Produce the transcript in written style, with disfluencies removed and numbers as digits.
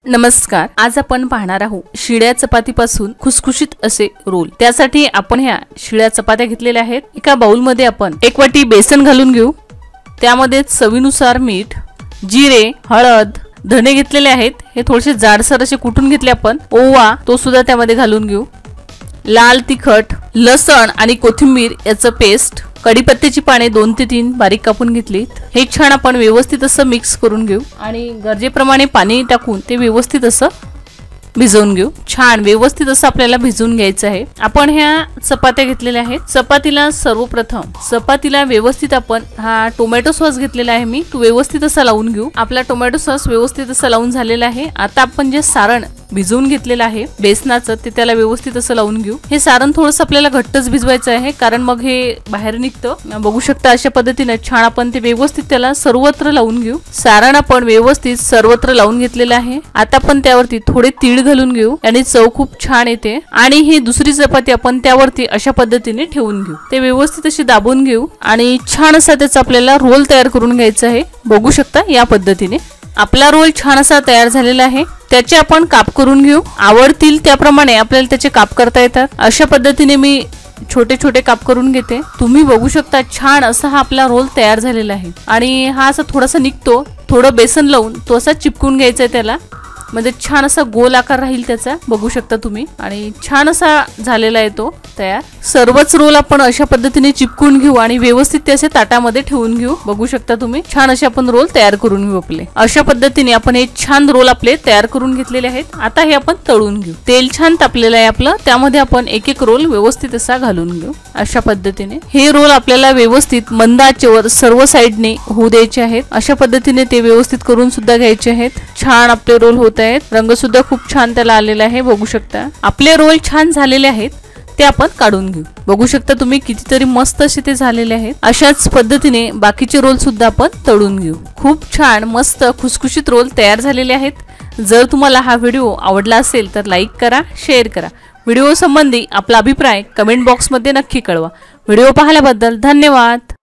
नमस्कार, आज आपण पाहणार आहोत शिळ्या चपातीपासून खुसखुशीत असे रोल। त्यासाठी आपण ह्या शिळ्या चपात्या घेतलेल्या आहेत। एका बाउल मध्ये आपण 1 वाटी बेसन घालून घेऊ। त्यामध्ये चवीनुसार मीठ, जिरे, हळद, धने घेतलेले आहेत। हे थोडेसे जाडसर असे कुटून घेतले आपण। ओवा तो सुद्धा त्यामध्ये घालून घेऊ। लाल तिखट, लसण आणि कोथिंबीर याचं पेस्ट, कढीपत्त्याची पाने 2 ते 3 बारीक कापून घेतलीत। हे छान आपण व्यवस्थित असं मिक्स करून घेऊ आणि गरजेप्रमाणे पाणी टाकून ते व्यवस्थित असं भिजवून घेऊ। छान व्यवस्थित असं आपल्याला भिजवून घ्यायचं आहे। आपण ह्या चपात्या घेतलेल्या आहेत। चपातीला सर्वप्रथम चपातीला व्यवस्थित आपण हा टोमॅटो सॉस घेतलेला आहे मी, तो व्यवस्थित असा लावून घेऊ। आपला टोमॅटो सॉस व्यवस्थित असा लावून झालेला आहे। आता आपण जे सारण भिजवून घेतलेलं आहे बेसनाचं ते त्याला व्यवस्थित असं लावून घेऊ। हे सारण थोडंसं आपल्याला घट्टच भिजवायचं आहे, कारण मग हे बाहेर निघतं। बघू शकता अशा पद्धतीने छान आपण ते व्यवस्थित त्याला सर्वत्र लावून घेऊ। सारण आपण व्यवस्थित सर्वत्र लावून घेतलेलं आहे। आता आपण त्यावरती थोडे तीळ घालून घेऊ आणि चव खूप छान येते। आणि ही दुसरी चपाती आपण त्यावरती अशा पद्धतीने ठेवून घेऊ। ते व्यवस्थित अशी दाबून घेऊ आणि छान असा त्याचा आपल्याला रोल तयार करून घ्यायचा आहे। बघू शकता या पद्धतीने आपला रोल छान असा तयार झालेला आहे। त्याचे आपण काप करून घेऊ। आवडतील त्याप्रमाणे आपल्याला त्याचे काप करता येतात। अशा पद्धतीने मी छोटे छोटे काप करून घेते। तुम्ही बघू शकता छान असा हा आपला रोल तयार झालेला आहे आणि हा असा थोडासा निघतो। थोडं बेसन लावून तो असा चिपकून घ्यायचा आहे त्याला, म्हणजे छान असा गोल आकार राहील त्याचा। बघू शकता तुम्ही आणि छान असा झालेला आहे तो तयार। सर्वच रोल आपण अशा पद्धतीने चिपकून घेऊ आणि व्यवस्थित ते असे ताटामध्ये ठेवून घेऊ। बघू शकता तुम्ही छान असे आपण रोल तयार करून घेऊ आपले। अशा पद्धतीने आपण हे छान रोल आपले तयार करून घेतलेले आहेत। आता हे आपण तळून घेऊ। तेल छान तापलेलं आहे आपलं, त्यामध्ये आपण एक एक रोल व्यवस्थित असा घालून घेऊ। अशा पद्धतीने हे रोल आपल्याला व्यवस्थित मंद आचेवर सर्व साइडने होऊ द्यायचे आहेत। अशा पद्धतीने ते व्यवस्थित करून सुद्धा घ्यायचे आहेत। छान आपले रोल होत आहेत। रंग सुद्धा खूप छान त्याला आलेला आहे। बघू शकता आपले रोल छान झालेले आहेत, ते आपण काढून घेऊ। बघू शकता तुम्ही कितीतरी मस्त असे ते झालेले आहेत। अशाच पद्धतीने बाकीचे रोल सुद्धा आपण तळून घेऊ। खूप छान मस्त खुसखुशीत रोल तयार झालेले आहेत। जर तुम्हाला हा व्हिडिओ आवडला असेल तर लाईक करा, शेअर करा। व्हिडिओ संबंधी आपला अभिप्राय कमेंट बॉक्स मध्ये नक्की कळवा। व्हिडिओ पाहिल्याबद्दल धन्यवाद।